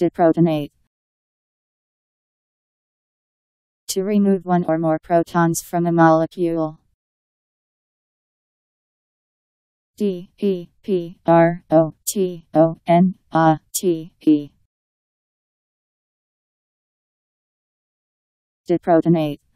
Deprotonate. To remove one or more protons from a molecule. Deprotonate. Deprotonate.